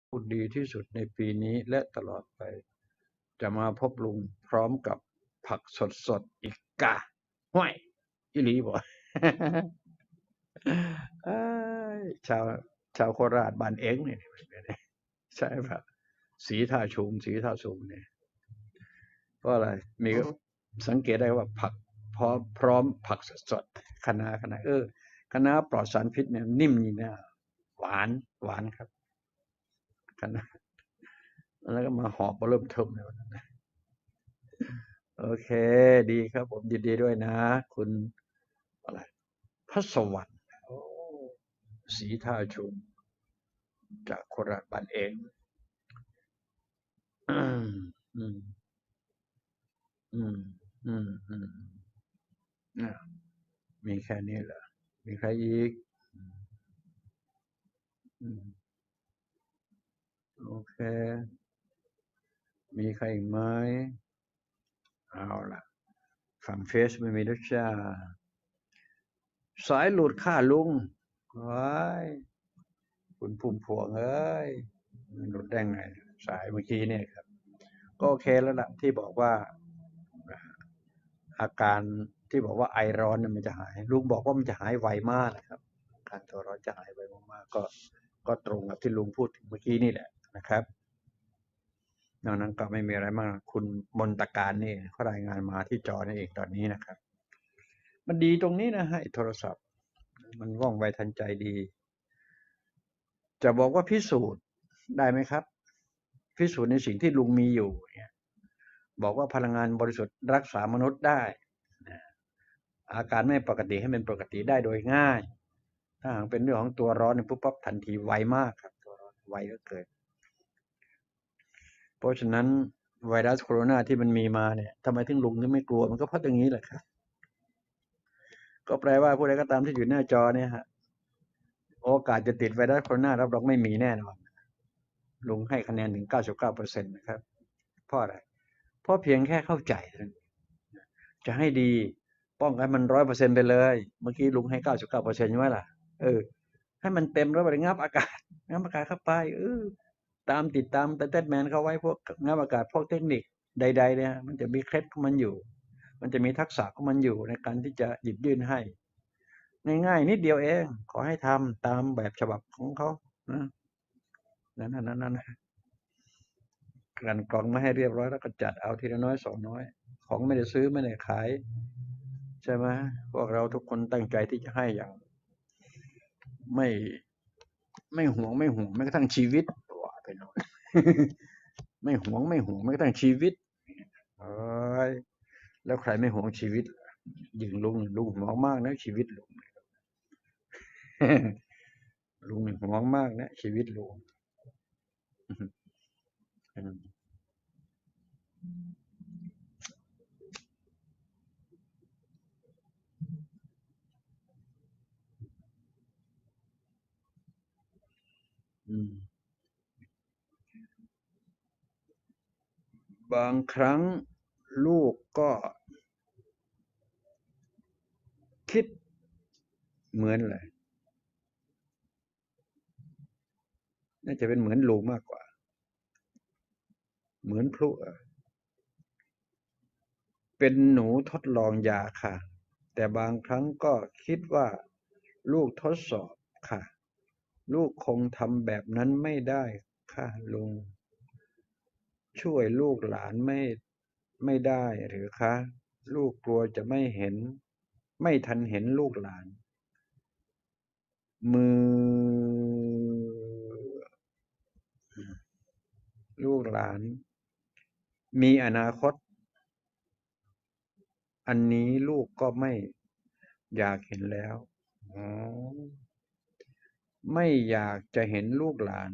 พูดดีที่สุดในปีนี้และตลอดไปจะมาพบลุงพร้อมกับผักสดๆอีกกะห้วยอิลีบ่ เอ้ยชาวโคราชบ้านเอ็งเนี่ยใช่ปะสีท่าชุมสีท่าชุมเนี่ยเพราะอะไรมีสังเกตได้ว่าผักพร้อมผักสดๆคะน้าคะน้าปลอดสารพิษเนี่ยนิ่มนี่นะหวานครับคะน้าแล้วก็มาหอบเริ่มเทิมเลยวันนั้นโอเคดีครับผมยินดีด้วยนะคุณอะไรพัสวรรค์โอ้สีท่าชุมจากโคราชบ้านเองอืมอืมอืมอืมอ่ะมีแค่นี้เหรอมีใครอีกอืมโอเคมีใครอีกไหมเอาล่ะฝั่งเฟซไม่มีแล้วจ้าสายหลุดค่าลุงว้ายคุณพุ่มพวงเอ้ยมันหลุดได้ไงสายเมื่อกี้เนี่ยครับก็โอเคแล้วล่ะที่บอกว่าอาการที่บอกว่าไอร้อนเนี่ยมันจะหายลุงบอกว่ามันจะหายไวมากนะครับอาการตัวร้อนจะหายไวมากๆก็ตรงกับที่ลุงพูดถึงเมื่อกี้นี่แหละนะครับนอกนั้นก็ไม่มีอะไรมากคุณมนตการนี่เขารายงานมาที่จอนี่เองตอนนี้นะครับมันดีตรงนี้นะฮะโทรศัพท์มันว่องไวทันใจดีจะบอกว่าพิสูจน์ได้ไหมครับพิสูจน์ในสิ่งที่ลุงมีอยู่เนี่ยบอกว่าพลังงานบริสุทธิ์รักษามนุษย์ได้อาการไม่ปกติให้เป็นปกติได้โดยง่ายถ้าหากเป็นเรื่องของตัวร้อนเนี่ยปุ๊บปั๊บทันทีไวมากครับตัวร้อนไวก็เกิดเพราะฉะนั้นไวรัสโคโรนาที่มันมีมาเนี่ยทำไมถึงลุงถึงไม่กลัวมันก็เพราะตรงนี้แหละครับก็แปลว่าผู้ใดก็ตามที่อยู่หน้าจอเนี่ยฮะโอกาสจะติดไวรัสโคโรนารับรองไม่มีแน่นอนลุงให้คะแนนถึง99%นะครับเพราะอะไรเพราะเพียงแค่เข้าใจจะให้ดีป้องกันมัน100%ไปเลยเมื่อกี้ลุงให้99%ใช่ไหมล่ะเออให้มันเต็มแล้วไปงับอากาศงับอากาศเข้าไปติดตามแต่เต้นแมนเขาไว้พวกงับอากาศพวกเทคนิคใดๆเนี่ยมันจะมีเคล็ดของมันอยู่มันจะมีทักษะของมันอยู่ในการที่จะหยิบยื่นให้ง่ายๆนิดเดียวเองขอให้ทำตามแบบฉบับของเขานะนั่นกลั่นกรองมาให้เรียบร้อยแล้วก็จัดเอาทีละน้อยสองน้อยของไม่ได้ซื้อไม่ได้ขายใช่ไหมพวกเราทุกคนตั้งใจที่จะให้อย่างไม่ไม่ห่วงแม้กระทั่งชีวิตว่าไปหน่อยไม่ห่วงแม้กระทั่งชีวิตเอ้ยแล้วใครไม่ห่วงชีวิตยิงลุงห่วงมากนะชีวิตลุงลุงห่วงมากนะชีวิตลุงอืมบางครั้งลูกก็คิดเหมือนเลยน่าจะเป็นเหมือนลุงมากกว่าเหมือนพลุเป็นหนูทดลองยาค่ะแต่บางครั้งก็คิดว่าลูกทดสอบค่ะลูกคงทำแบบนั้นไม่ได้ค่ะลุงช่วยลูกหลานไม่ได้หรือคะลูกกลัวจะไม่ทันเห็นลูกหลานมือลูกหลานมีอนาคตอันนี้ลูกก็ไม่อยากเห็นแล้วอ๋อไม่อยากจะเห็นลูกหลาน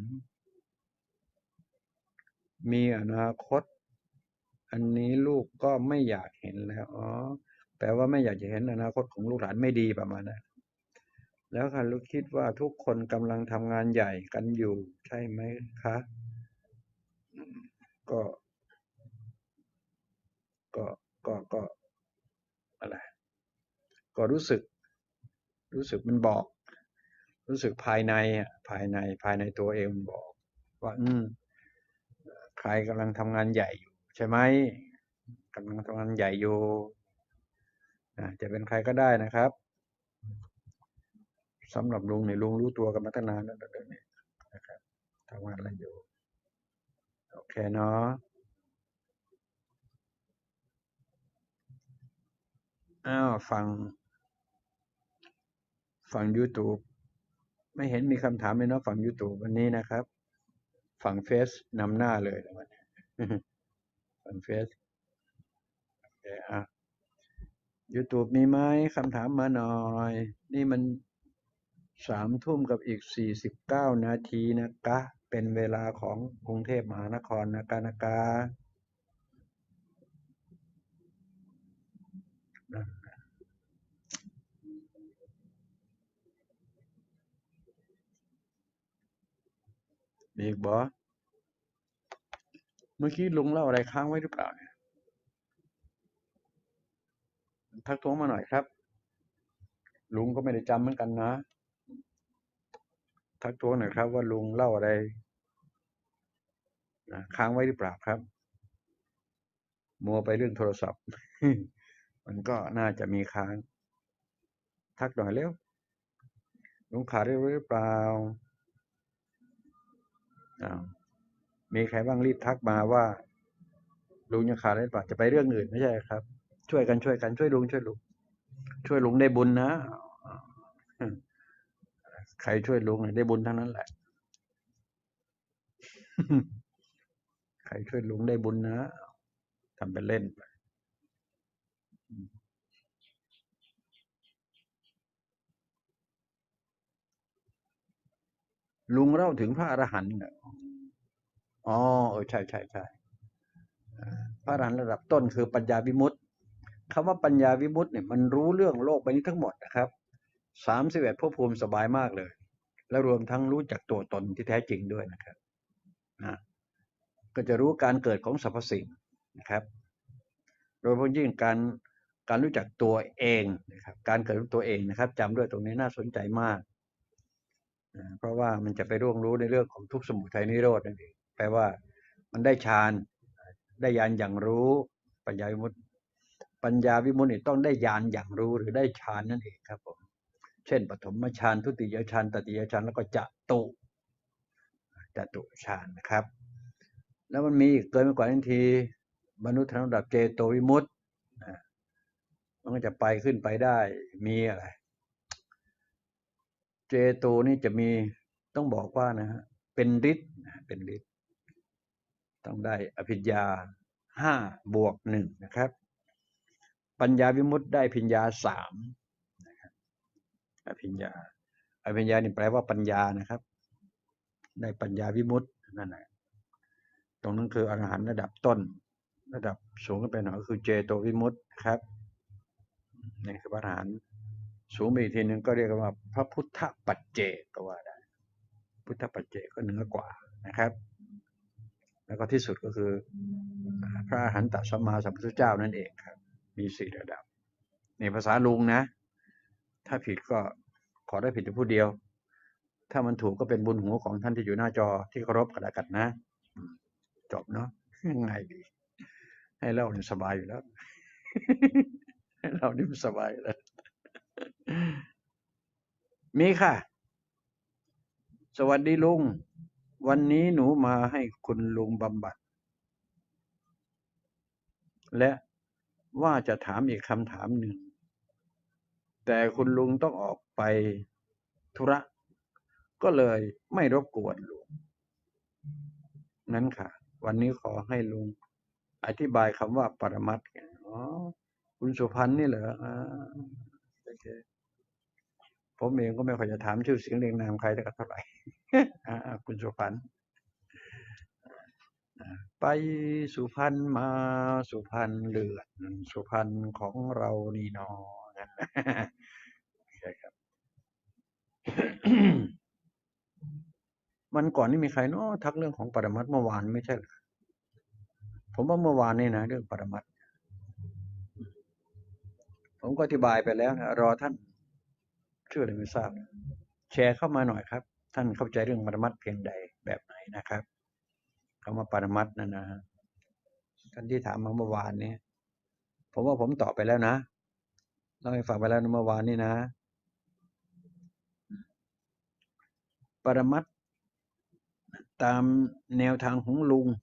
มีอนาคตอันนี้ลูกก็ไม่อยากเห็นแล้วอ๋อแปลว่าไม่อยากจะเห็นอนาคตของลูกหลานไม่ดีประมาณนั้นแล้วค่ะลูกคิดว่าทุกคนกำลังทำงานใหญ่กันอยู่ใช่ไหมคะก็ก็ก็อะไรก็รู้สึกมันบอกรู้สึกภายในภายในตัวเองมันบอกว่าใครกำลังทำงานใหญ่อยู่ใช่ไหมกำลังทำงานใหญ่อยู่จะเป็นใครก็ได้นะครับสำหรับลุงเนี่ยลุงรู้ตัวกันมาตั้งนานแล้วเดี๋ยวนี้นะครับทำงานอะไรอยู่โอเคเนาะอ้าวฝั่ง YouTube ไม่เห็นมีคำถามเลยเนาะฝั่ง YouTube วันนี้นะครับฝั่งเฟซนำหน้าเลยนะวันนี้ฝั่งเฟซโอเคYouTube มีไหมคำถามมาหน่อยนี่มัน3 ทุ่มกับอีก49 นาทีนะคะเป็นเวลาของกรุงเทพมหานครนะคะมีอีกบ่เมื่อกี้ลุงเล่าอะไรค้างไว้หรือเปล่าเนี่ยทักท้วงมาหน่อยครับลุงก็ไม่ได้จำเหมือนกันนะทักท้วงหน่อยครับว่าลุงเล่าอะไรค้างไว้หรือเปล่าครับมัวไปเรื่องโทรศัพท์มันก็น่าจะมีค้างทักหน่อยเร็วลุงขาดเร็วหรือเปล่าอ้าวมีใครบ้างรีบทักมาว่าลุงยังขาดอะไรหรือเปล่าจะไปเรื่องอื่นไม่ใช่ครับช่วยกันช่วยลุงช่วยลุงได้บุญนะใครช่วยลุงได้บุญทั้งนั้นแหละใครช่วยลุงได้บุญนะทำเป็นเล่นลุงเล่าถึงพระอรหันต์อ๋อใช่ใช่ใช่พระอรหันต์ระดับต้นคือปัญญาวิมุตติคำว่าปัญญาวิมุตติเนี่ยมันรู้เรื่องโลกใบนี้ทั้งหมดนะครับ31ภพภูมิสบายมากเลยและรวมทั้งรู้จักตัวตนที่แท้จริงด้วยนะครับนะก็จะรู้การเกิดของสรรพสิ่งนะครับโดยเฉพาะยิ่งการรู้จักตัวเองนะครับการเกิดของตัวเองนะครับจำด้วยตรงนี้น่าสนใจมากเพราะว่ามันจะไปร่วงรู้ในเรื่องของทุกข์สมุทัยนิโรธนั่นเองแปลว่ามันได้ฌานได้ญาณอย่างรู้ปัญญาวิมุตติปัญญาวิมุตติต้องได้ญาณอย่างรู้หรือได้ฌานนั่นเองครับผมเช่นปฐมฌานทุติยฌานตติยฌานแล้วก็จตุฌานนะครับแล้วมันมีอีกเกินไปกว่านั้นทีมนุษย์ระดับเจโตวิมุตติมันก็จะไปขึ้นไปได้มีอะไรเจโตนี่จะมีต้องบอกว่านะฮะเป็นฤทธิ์เป็นฤทธิ์ต้องได้อภิญญา5+1นะครับปัญญาวิมุตติได้อภิญญา3อภิญญานี่แปลว่าปัญญานะครับได้ปัญญาวิมุตตินั่นแหละตรงนั้นคืออรหันต์ระดับต้นระดับสูงขึ้นไปหน่อยก็คือเจโตวิมุตติครับนี่คือพระอรหันต์สูงไปอีกทีหนึ่งก็เรียกว่าพระพุทธปัจเจกก็ว่าได้พุทธปัจเจกก็เหนือกว่านะครับแล้วก็ที่สุดก็คือพระอรหันตสัมมาสัมพุทธเจ้านั่นเองครับมี4ระดับในภาษาลุงนะถ้าผิดก็ขอได้ผิดแต่ผู้เดียวถ้ามันถูกก็เป็นบุญหัวของท่านที่อยู่หน้าจอที่เคารพกันนะจบเนาะง่ายดีให้เล่าเนี่ยสบายอยู่แล้วให้เล่านี่มันสบายแล้วมีค่ะสวัสดีลุงวันนี้หนูมาให้คุณลุงบำบัดและว่าจะถามอีกคำถามหนึ่งแต่คุณลุงต้องออกไปธุระก็เลยไม่รบกวนลุงนั้นค่ะวันนี้ขอให้ลุงอธิบายคำว่าปรมัตถ์อ๋อคุณสุพันธ์นี่เหรอโอเคผมเองก็ไม่ค่อยจะถามชื่อเสียงเรียงนามใครเท่าไหร่คุณสุพันธ์ไปสุพรรณมาสุพรรณเลือดสุพรรณของเรานี่นอใช่ครับมันก่อนนี่มีใครเนาะทักเรื่องของปรมัตถ์เมื่อวานไม่ใช่หรอผมว่าเมื่อวานนี่นะเรื่องปรมัตถ์ผมก็อธิบายไปแล้วนะรอท่านชื่ออะไรไม่ทราบแชร์เข้ามาหน่อยครับท่านเข้าใจเรื่องปรมัตถ์เพียงใดแบบไหนนะครับคำว่าปรมัตถ์นั่นนะฮะท่านที่ถามมาเมื่อวานนี้ผมว่าผมตอบไปแล้วนะเล่าให้ฟังไปแล้วเมื่อวานนี้นะปรมัตถ์ตามแนวทางของลุง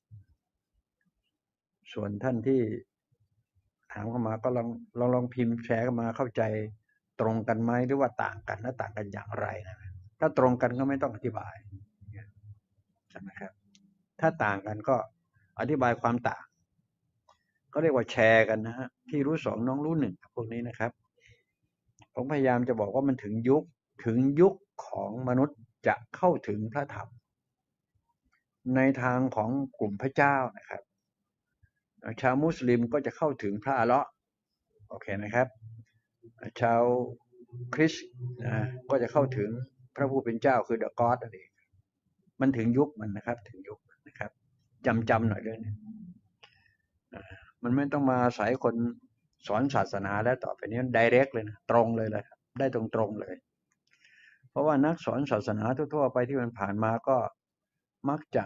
ส่วนท่านที่ถามเข้ามาก็ลองพิมพ์แชร์เข้ามาเข้าใจตรงกันไหมหรือว่าต่างกันและต่างกันอย่างไรนะถ้าตรงกันก็ไม่ต้องอธิบายใช่ไหมครับถ้าต่างกันก็อธิบายความต่างก็เรียกว่าแชร์กันนะฮะพี่รู้สองน้องรู้หนึ่งพวกนี้นะครับผมพยายามจะบอกว่ามันถึงยุคของมนุษย์จะเข้าถึงพระธรรมในทางของกลุ่มพระเจ้านะครับชาวมุสลิมก็จะเข้าถึงพระอัลเลาะห์โอเคนะครับชาวคริสต์ก็จะเข้าถึงพระผู้เป็นเจ้าคือ The God นั่นเองมันถึงยุคมันนะครับถึงยุคนะครับจำหน่อยเรื่องนี้มันไม่ต้องมาอาศัยคนสอนศาสนาแล้วต่อไปนี้ direct เลยนะตรงเลยครับได้ตรงเลยเพราะว่านักสอนศาสนาทั่วๆไปที่มันผ่านมาก็มักจะ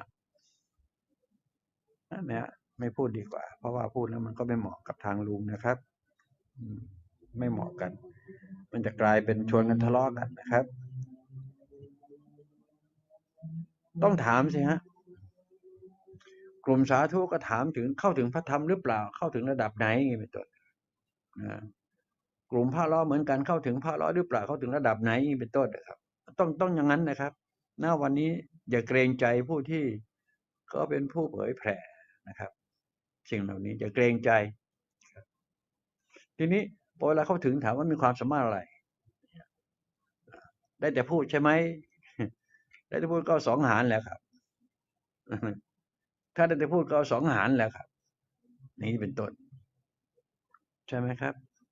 ไม่พูดดีกว่าเพราะว่าพูดแล้วมันก็ไม่เหมาะกับทางลุงนะครับไม่เหมาะกันมันจะกลายเป็นชวนกันทะเลาะกันนะครับต้องถามสิฮะกลุ่มสาธุก็ถามถึงเข้าถึงพระธรรมหรือเปล่าเข้าถึงระดับไหนอย่างนี้เป็นต้นกลุ่มพระล้อเหมือนกันเข้าถึงพระล้อหรือเปล่าเข้าถึงระดับไหนเป็นต้นนะครับต้องอย่างนั้นนะครับณวันนี้อย่าเกรงใจผู้ที่ก็เป็นผู้เผยแผ่นะครับสิ่งเหล่านี้อย่าเกรงใจทีนี้พอเวลาเข้าถึงถามว่ามีความสามารถอะไรได้แต่พูดใช่ไหมได้แต่พูดก็สองหารแหละครับถ้าได้แต่พูดก็สองหารแหละครับนี่เป็นต้นใช่ไหมครับ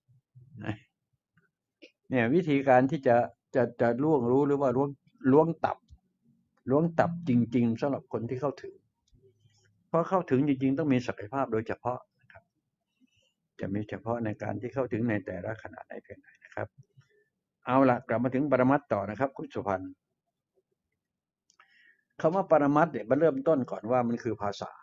เนี่ยวิธีการที่จะล่วงรู้หรือว่าล้วงตับจริงๆสำหรับคนที่เข้าถึงเพราะเข้าถึงจริงๆต้องมีศักยภาพโดยเฉพาะนะครับจะมีเฉพาะในการที่เข้าถึงในแต่ละขณะไหนเพียงไหนนะครับเอาละกลับมาถึงปรมัตถ์ต่อนะครับคุณสุพันธ์คำว่าปรมัตถ์เนี่ยมันเริ่มต้นก่อนว่ามันคือภาษา